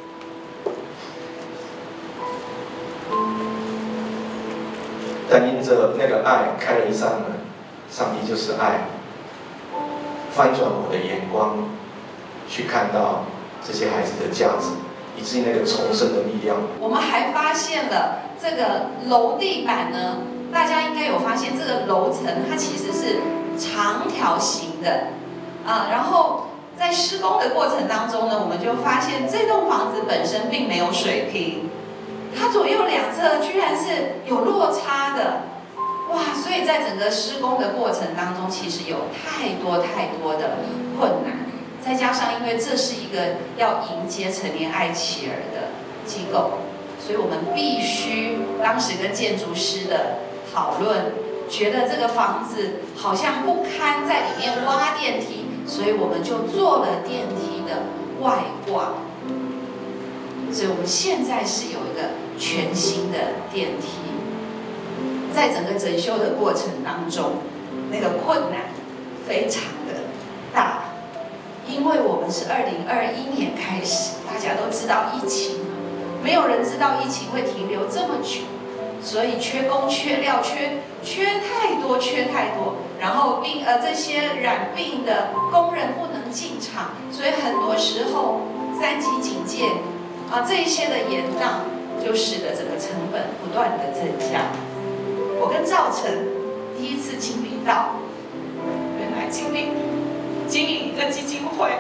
但因着那个爱开了一扇门，上帝就是爱，翻转我的眼光，去看到这些孩子的价值，以至于那个重生的力量。 我们还发现了。这个楼地板呢，大家应该有发现，这个楼层它其实是长条形的，啊，然后在施工的过程当中呢，我们就发现这栋房子本身并没有水平，它左右两侧居然是有落差的，哇！所以在整个施工的过程当中，其实有太多太多的困难，再加上因为这是一个要迎接成年爱妻儿的机构，所以我们必须当时跟建筑师的讨论，觉得这个房子好像不堪在里面挖电梯。所以我们就做了电梯的外挂，所以我们现在是有一个全新的电梯。在整个整修的过程当中，那个困难非常的大，因为我们是二零二一年开始，大家都知道疫情，没有人知道疫情会停留这么久，所以缺工、缺料、缺缺太多、缺太多。然后病呃这些染病的工人不能进场，所以很多时候三级警戒啊这一些的延宕，就使得整个成本不断的增加。我跟赵晨第一次经历到，原来经历经营一个基金会，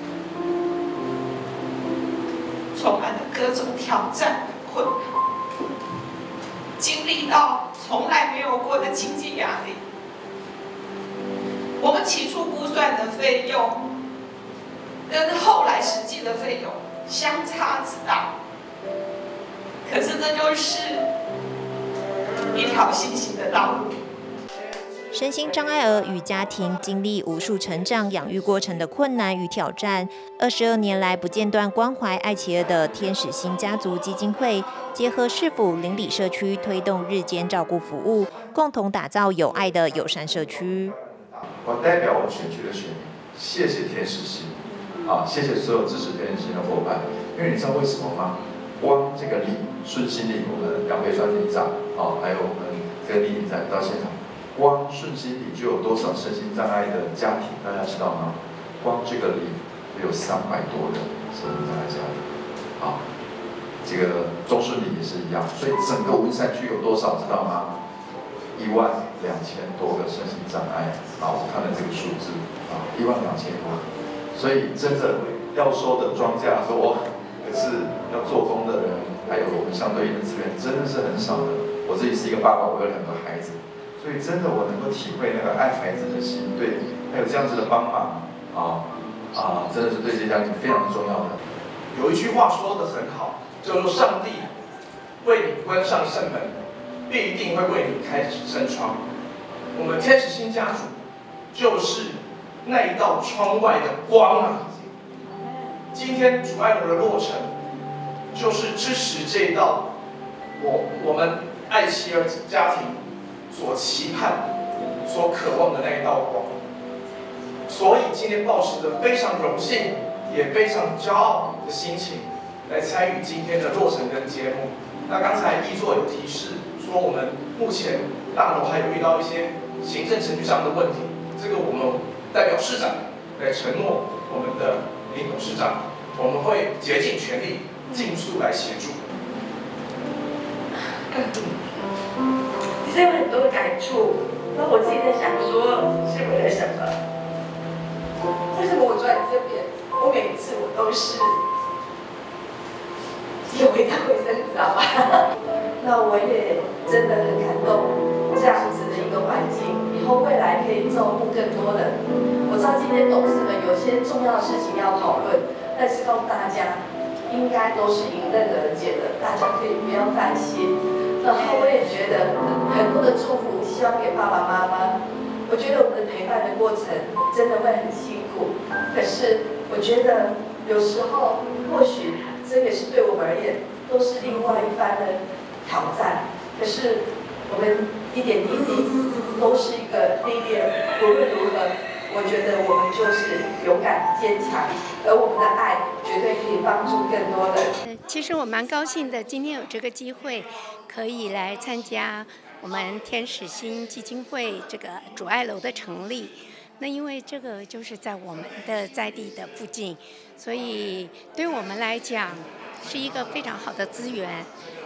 充满了各种挑战困难，经历到从来没有过的经济压力。我们起初估算的费用，跟后来实际的费用相差之大。可是这就是一条新型的道路。 身心障碍儿与家庭经历无数成长养育过程的困难与挑战，二十二年来不间断关怀爱妻儿的天使心家族基金会，结合市府邻里社区推动日间照顾服务，共同打造有爱的友善社区。 我代表我选区的选民，谢谢天使心，啊，谢谢所有支持天使心的伙伴。因为你知道为什么吗？光这个里顺心里，我们杨培川里长，啊，还有我们跟李里长到现场，光顺心里就有多少身心障碍的家庭，大家知道吗？光这个里就有三百多的身心障碍家庭，啊，这个中顺里也是一样，所以整个文山区有多少知道吗？一万两千多个身心障碍，啊，我看了这个数字，啊，一万两千多，所以真的要收的庄稼多，可是要做工的人，还有我们相对应的资源，真的是很少的。我自己是一个爸爸，我有两个孩子，所以真的我能够体会那个爱孩子的心，对，还有这样子的帮忙，啊啊，真的是对这家庭非常重要的。 有一句话说得很好，叫做上帝为你关上一扇门，必定会为你开扇窗。我们天使心家族就是那一道窗外的光啊！今天主爱楼的落成，就是支持这道我我们爱妻儿家庭所期盼、所渴望的那一道光。所以今天抱持着非常荣幸，也非常骄傲的心情来参与今天的落成跟揭幕。那刚才议座有提示说，我们目前大楼还有遇到一些行政程序上的问题，这个我们代表市长来承诺我们的林董事长，我们会竭尽全力、尽速来协助。 其实有很多的感触，那我自己在想说，是为了什么？为什么我坐在这边？我每一次我都是有一张卫生纸，好吧？那我也真的很感动，这样子的一个环境，以后未来可以照顾更多人。我知道今天董事们有些重要的事情要讨论，但是告诉大家，应该都是迎刃而解的，大家可以不要担心。然后我也觉得很多的祝福，希望给爸爸妈妈。我觉得我们的陪伴的过程真的会很辛苦，可是我觉得有时候或许这个是对我们而言都是另外一番的挑战，可是我们一点一滴都是一个历练。无论如何，我觉得我们就是勇敢坚强，而我们的爱绝对可以帮助更多人。 其实我蛮高兴的，今天有这个机会可以来参加我们天使心基金会这个主爱楼的成立。那因为这个就是在我们的在地的附近，所以对我们来讲是一个非常好的资源。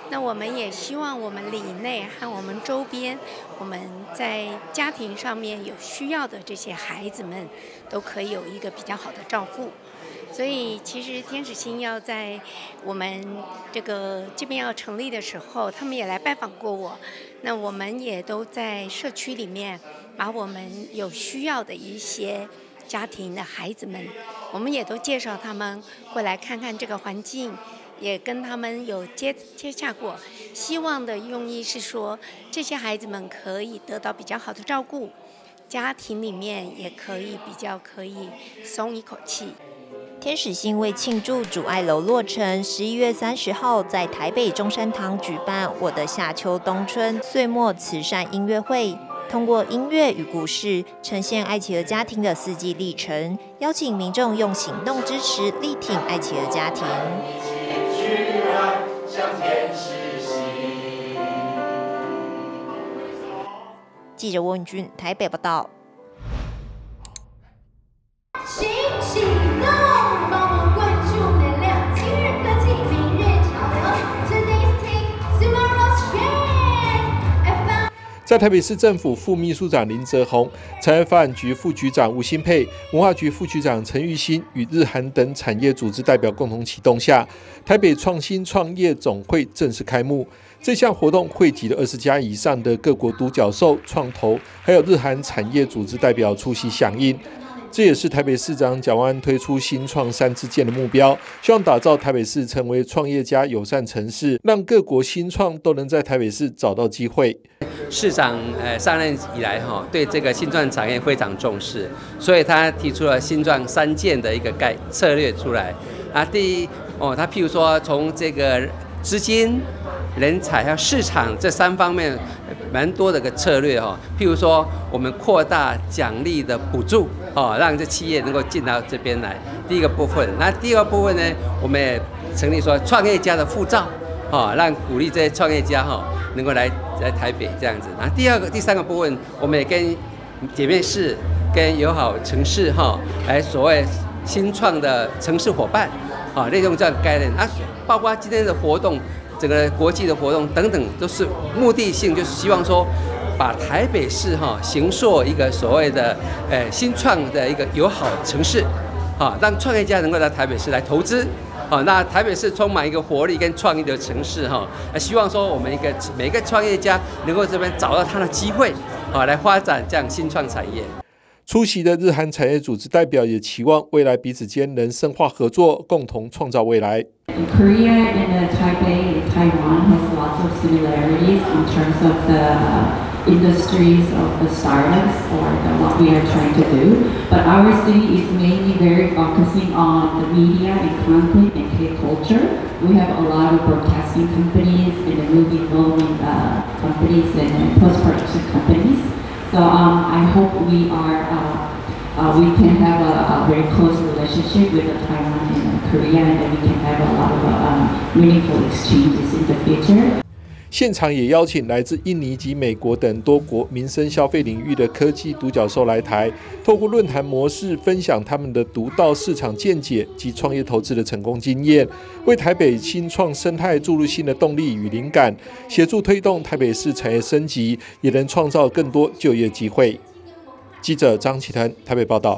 那我们也希望我们里内和我们周边，我们在家庭上面有需要的这些孩子们，都可以有一个比较好的照顾。所以其实天使心要在我们这个这边要成立的时候，他们也来拜访过我。那我们也都在社区里面，把我们有需要的一些家庭的孩子们，我们也都介绍他们过来看看这个环境。也跟他们有接接洽过，希望的用意是说，这些孩子们可以得到比较好的照顾，家庭里面也可以比较可以松一口气。 天使心为庆祝主爱楼落成，十一月三十号在台北中山堂举办我的夏秋冬春岁末慈善音乐会。通过音乐与故事，呈现爱企鹅家庭的四季历程，邀请民众用行动支持力挺爱企鹅家庭。记者温俊台北报道。 新启动，帮我灌注能量。今日科技，明日巧合。Today's take, tomorrow's trend。 在台北市政府副秘书长林哲宏、产业发展局副局长吴新佩、文化局副局长陈玉新与日韩等产业组织代表共同启动下，台北创新创业总会正式开幕。这项活动汇集了二十家以上的各国独角兽、创投，还有日韩产业组织代表出席响应。这也是台北市长蒋万安推出新创三支箭的目标，希望打造台北市成为创业家友善城市，让各国新创都能在台北市找到机会。 市长呃上任以来哈，对这个新创产业非常重视，所以他提出了新创三箭的一个概策略出来。啊，第一哦，他譬如说从这个资金、人才还有市场这三方面蛮多的个策略哈。譬如说，我们扩大奖励的补助哦，让这企业能够进到这边来。第一个部分，那第二个部分呢，我们也成立说创业家的护照，哦，让鼓励这些创业家哈能够来来台北这样子。然后第二个、第三个部分，我们也跟姐妹市、跟友好城市哈来所谓新创的城市伙伴，啊，利用这样的概念啊，包括今天的活动。整个国际的活动等等，都是目的性，就是希望说，把台北市哈形塑一个所谓的呃新创的一个友好城市，啊，让创业家能够来台北市来投资，啊，那台北市充满一个活力跟创意的城市哈，希望说我们一个每个创业家能够这边找到他的机会，啊，来发展这样新创产业。 出席的日韩产业组织代表也期望未来彼此间能深化合作，共同创造未来。 In Korea and Taipei, Taiwan has lots of similarities in terms of the industries of the startups or the, what we are trying to do. But our city is mainly very focusing on the media and content and K-culture. We have a lot of broadcasting companies and the movie filming uh, companies and post-production companies. So um, I hope we are, uh, uh, we can have a, a very close relationship with Taiwan and Korea, and we can have a lot of uh, meaningful exchanges in the future. 现场也邀请来自印尼及美国等多国民生消费领域的科技独角兽来台，透过论坛模式分享他们的独到市场见解及创业投资的成功经验，为台北新创生态注入新的动力与灵感，协助推动台北市产业升级，也能创造更多就业机会。记者张启腾台北报道。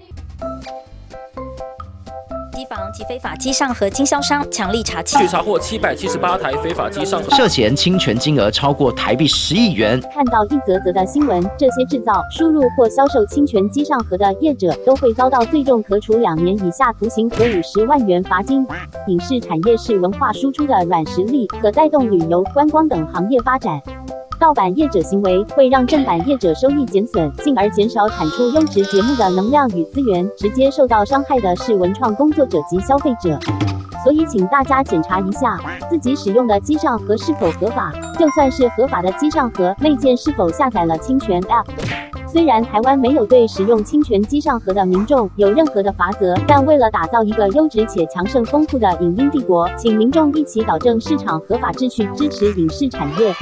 机房及非法机上盒经销商强力查缉， 据查获七百七十八台非法机上盒，涉嫌侵权金额超过台币十亿元。 看到一则则的新闻，这些制造、输入或销售侵权机上盒的业者都会遭到最重可处两年以下徒刑和五十万元罚金。影视产业是文化输出的软实力，可带动旅游、观光等行业发展。盗版业者行为会让正版业者收益减损，进而减少产出优质节目的能量与资源，直接受到伤害的是文创工作者及消费者。所以请大家检查一下自己使用的机上盒是否合法，就算是合法的机上盒，内建是否下载了侵权 App。虽然台湾没有对使用侵权机上盒的民众有任何的罚则，但为了打造一个优质且强盛丰富的影音帝国，请民众一起导正市场合法秩序，支持影视产业。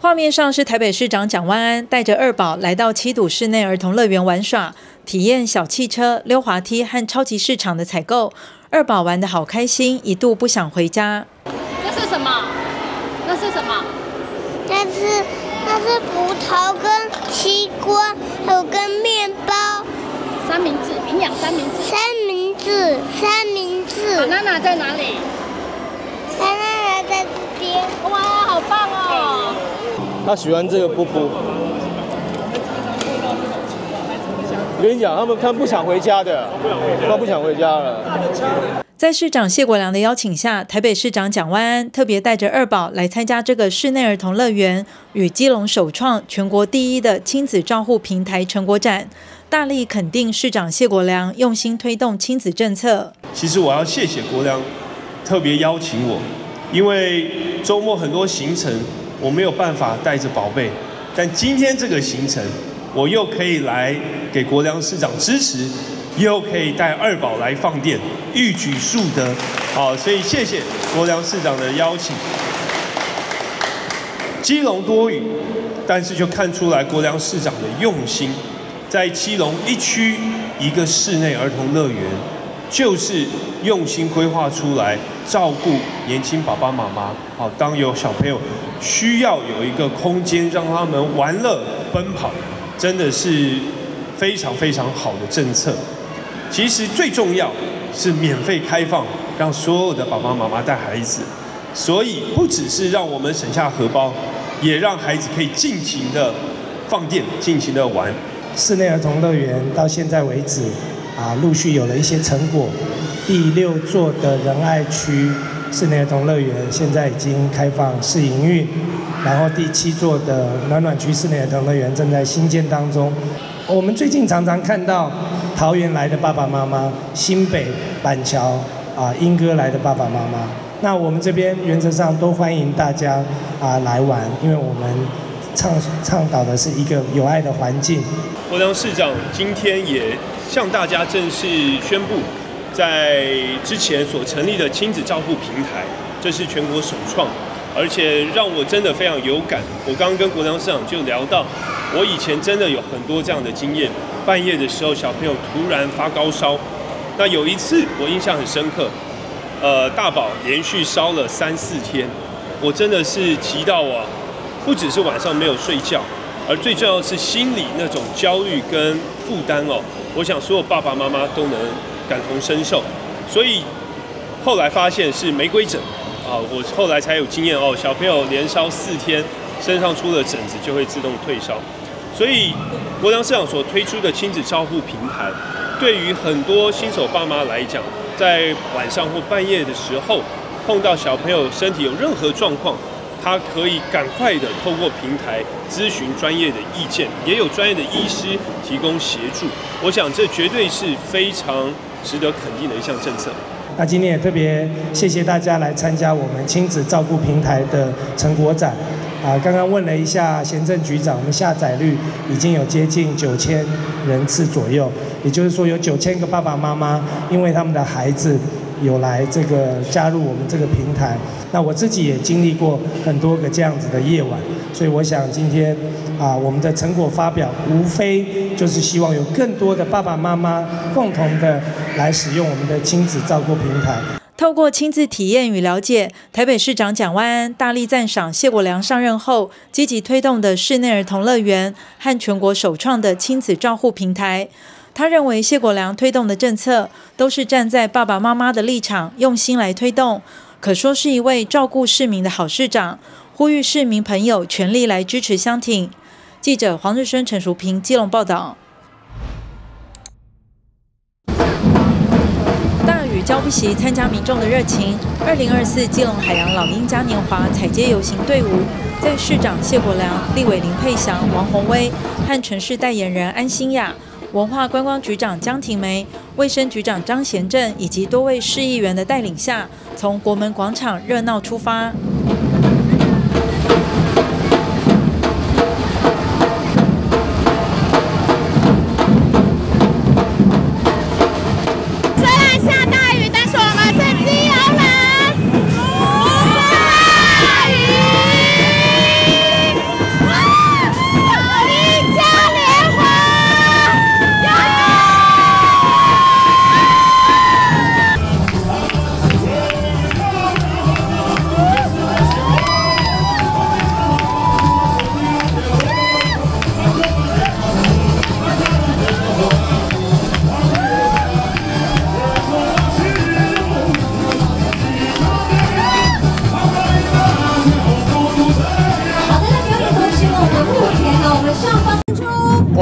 画面上是台北市长蒋万安带着二宝来到七堵室内儿童乐园玩耍，体验小汽车、溜滑梯和超级市场的采购。二宝玩得好开心，一度不想回家。 这是什么？那是什么？ 那是那是葡萄跟西瓜，还有跟面包。 三明治，营养三明治。 三明治，三明治。 娜娜在哪里？ 娜娜在这边。 哇，好棒哦！ 他喜欢这个布布。我跟你讲，他们看不想回家的，他不想回家了。 在市长谢国良的邀请下，台北市长蒋万安特别带着二宝来参加这个室内儿童乐园与基隆首创全国第一的亲子照护平台成果展，大力肯定市长谢国良用心推动亲子政策。 其实我要谢谢国良特别邀请我，因为周末很多行程我没有办法带着宝贝，但今天这个行程我又可以来给国良市长支持，又可以带二宝来放电，一举数得。好，所以谢谢国良市长的邀请。基隆多雨，但是就看出来国良市长的用心，在基隆一区一个室内儿童乐园，就是用心规划出来照顾年轻爸爸妈妈。好，当有小朋友需要有一个空间让他们玩乐奔跑，真的是非常非常好的政策。其实最重要是免费开放，让所有的爸爸妈妈带孩子，所以不只是让我们省下荷包，也让孩子可以尽情的放电，尽情的玩。 室内儿童乐园到现在为止，啊，陆续有了一些成果。第六座的仁爱区室内儿童乐园现在已经开放试营运，然后第七座的暖暖区室内儿童乐园正在新建当中。我们最近常常看到桃园来的爸爸妈妈，新北、板桥啊、莺歌来的爸爸妈妈。那我们这边原则上都欢迎大家啊来玩，因为我们倡倡导的是一个有爱的环境。 国良市长今天也向大家正式宣布，在之前所成立的亲子照护平台，这是全国首创，而且让我真的非常有感。我刚刚跟国良市长就聊到，我以前真的有很多这样的经验，半夜的时候小朋友突然发高烧，那有一次我印象很深刻，呃，大宝连续烧了三四天，我真的是急到啊，不只是晚上没有睡觉，而最重要的是心里那种焦虑跟负担哦，我想所有爸爸妈妈都能感同身受，所以后来发现是玫瑰疹啊，我后来才有经验哦，小朋友连烧四天，身上出了疹子就会自动退烧，所以国良市长所推出的亲子照护平台，对于很多新手爸妈来讲，在晚上或半夜的时候碰到小朋友身体有任何状况，他可以赶快的透过平台咨询专业的意见，也有专业的医师提供协助。我想这绝对是非常值得肯定的一项政策。 那今天也特别谢谢大家来参加我们亲子照顾平台的成果展。啊，刚刚问了一下行政局长，我们下载率已经有接近九千人次左右，也就是说有九千个爸爸妈妈因为他们的孩子有来这个加入我们这个平台。那我自己也经历过很多个这样子的夜晚，所以我想今天啊，我们的成果发表无非就是希望有更多的爸爸妈妈共同的来使用我们的亲子照顾平台。 透过亲自体验与了解，台北市长蒋万安大力赞赏谢国良上任后积极推动的室内儿童乐园和全国首创的亲子照护平台。他认为谢国良推动的政策都是站在爸爸妈妈的立场用心来推动，可说是一位照顾市民的好市长，呼吁市民朋友全力来支持相挺。记者黄日升、陈淑平基隆报道。大雨浇不熄参加民众的热情。二零二四基隆海洋老鹰嘉年华踩街游行队伍，在市长谢国良、立委林佩祥、王宏威和城市代言人安心雅、文化观光局长江婷梅、卫生局长张贤正以及多位市议员的带领下，从国门广场热闹出发。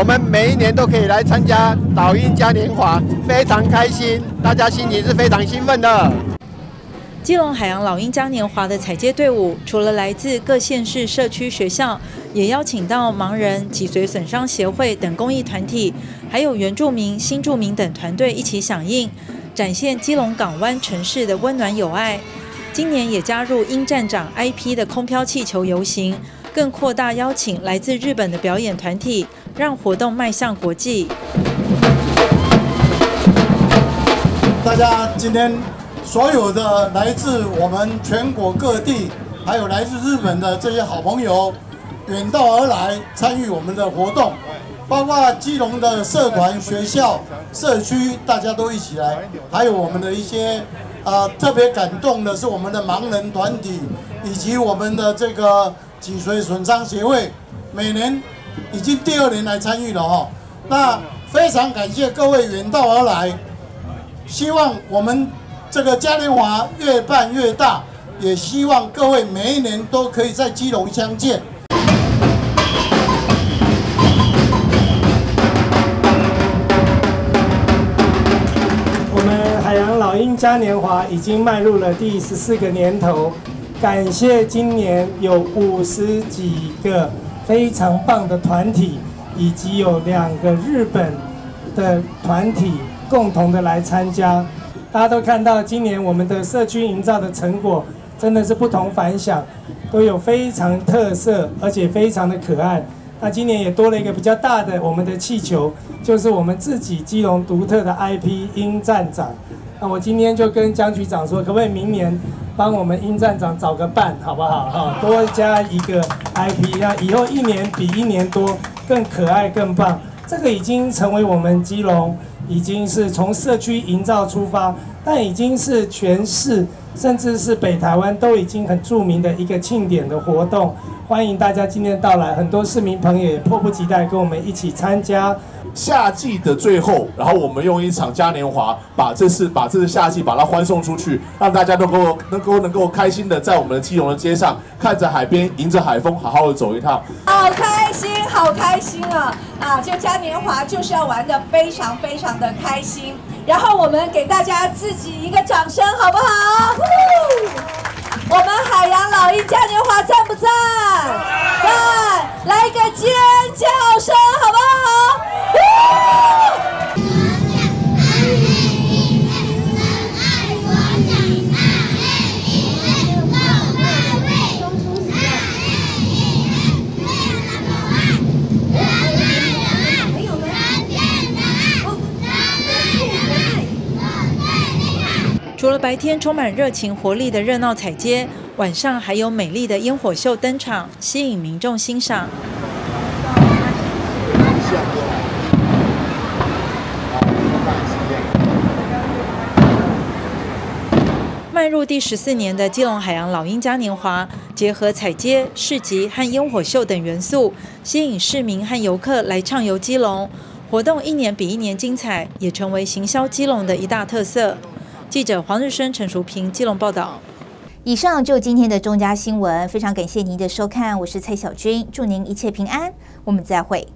我们每一年都可以来参加老鹰嘉年华，非常开心，大家心情是非常兴奋的。 基隆海洋老鹰嘉年华的采接队伍，除了来自各县市社区学校，也邀请到盲人、脊髓损伤协会等公益团体，还有原住民、新住民等团队一起响应，展现基隆港湾城市的温暖友爱。今年也加入鹰站长 I P 的空飘气球游行，更扩大邀请来自日本的表演团体，让活动迈向国际。 大家今天所有的来自我们全国各地，还有来自日本的这些好朋友，远道而来参与我们的活动，包括基隆的社团、学校、社区，大家都一起来，还有我们的一些。呃，特别感动的是我们的盲人团体，以及我们的这个脊髓损伤协会，每年已经第二年来参与了哦。那非常感谢各位远道而来，希望我们这个嘉年华越办越大，也希望各位每一年都可以在基隆相见。 海洋老鹰嘉年华已经迈入了第十四个年头，感谢今年有五十几个非常棒的团体，以及有两个日本的团体共同的来参加。大家都看到今年我们的社区营造的成果真的是不同凡响，都有非常特色，而且非常的可爱。那今年也多了一个比较大的我们的气球，就是我们自己基隆独特的 I P 鹰站长。那我今天就跟江局长说，可不可以明年帮我们鹰站长找个伴，好不好？哈，多加一个 I P， 那以后一年比一年多，更可爱、更棒。这个已经成为我们基隆，已经是从社区营造出发，但已经是全市甚至是北台湾都已经很著名的一个庆典的活动。欢迎大家今天到来，很多市民朋友也迫不及待跟我们一起参加。 夏季的最后，然后我们用一场嘉年华，把这次把这次夏季把它欢送出去，让大家能够能够能够开心的在我们的基隆的街上，看着海边，迎着海风，好好的走一趟。 好开心，好开心啊！啊，这嘉年华就是要玩得非常非常的开心。然后我们给大家自己一个掌声，好不好？我们海洋老鹰嘉年华赞不赞？赞！来一个尖叫声，好不好？ 除了白天充满热情活力的热闹踩街，晚上还有美丽的烟火秀登场，吸引民众欣赏。迈入第十四年的基隆海洋老鹰嘉年华，结合踩街、市集和烟火秀等元素，吸引市民和游客来畅游基隆。活动一年比一年精彩，也成为行销基隆的一大特色。记者黄日升、陈淑平，基隆报道。 以上就今天的中嘉新闻，非常感谢您的收看，我是蔡小军，祝您一切平安，我们再会。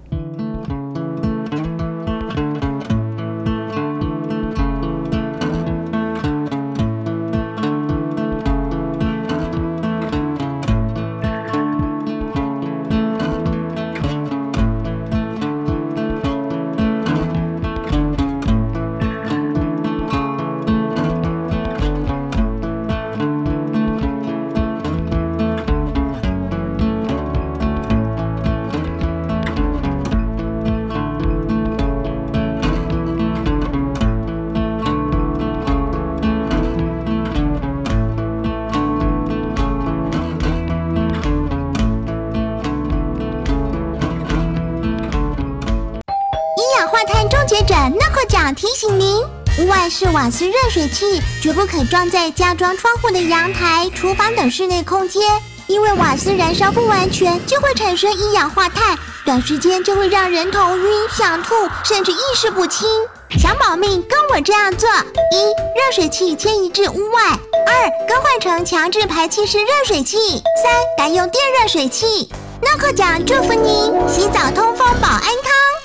提醒您，屋外式瓦斯热水器绝不可装在加装窗户的阳台、厨房等室内空间，因为瓦斯燃烧不完全就会产生一氧化碳，短时间就会让人头晕、想吐，甚至意识不清。想保命，跟我这样做：一、热水器迁移至屋外；二、更换成强制排气式热水器；三、改用电热水器。 诺克奖祝福您洗澡通风保安康。